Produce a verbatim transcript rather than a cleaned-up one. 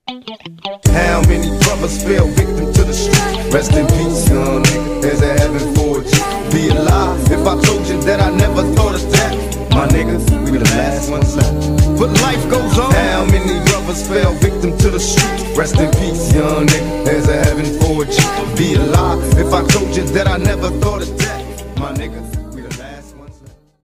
How many brothers fell victim to the street? Rest in peace, young nigga. There's a heaven for you. Be alive if I told you that I never thought of that. My niggas, we the last ones left. But life goes on. How many brothers fell victim to the street? Rest in peace, young nigga. There's a heaven for you. Be alive if I told you that I never thought of that. My niggas.